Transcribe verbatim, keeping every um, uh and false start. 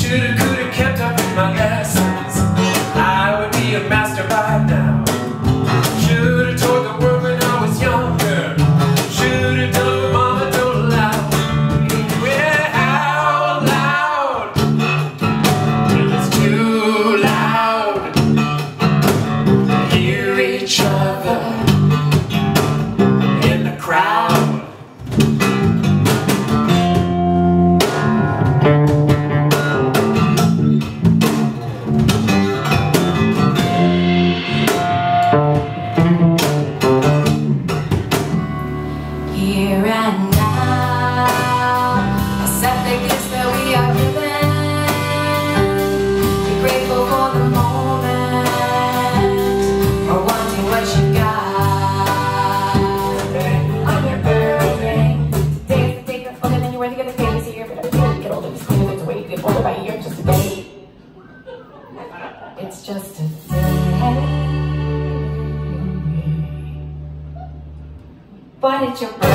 Shoulda, coulda kept up with my lessons. I would be a master by now. Shoulda told the world when I was younger. Shoulda done what mama don't allow. Well, out loud, it's too loud to hear each other in the crowd. Here and now, accept the gifts that we are given. Be grateful for the moment, or wanting what you got. On your birthday, today is the day that's older than you were the other day. This year, but every year you get older, it's clear there's a way you get older by year, just a day. It's just a day. But it's your birthday.